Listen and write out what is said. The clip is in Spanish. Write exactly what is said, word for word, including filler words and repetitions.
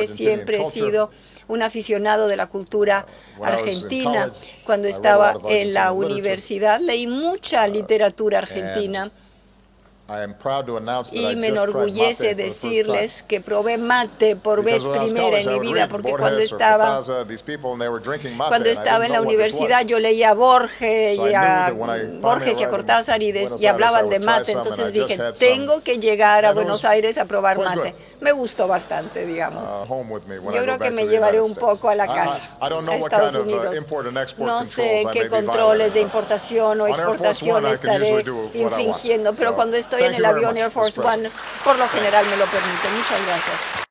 siempre he sido un aficionado de la cultura argentina. Cuando estaba en la universidad leí mucha literatura argentina. Y me enorgullece decirles que probé mate por vez primera en mi vida, porque cuando estaba, cuando estaba en la universidad yo leía a Borges y a, Borges y a Cortázar y, de, y hablaban de mate, entonces dije, tengo que llegar a Buenos Aires a probar mate. Me gustó bastante, digamos. Yo creo que me llevaré un poco a la casa, a Estados Unidos. No sé qué controles de importación o exportación estaré infringiendo, pero cuando estoy en el avión Air Force One, por lo general me lo permite. Muchas gracias.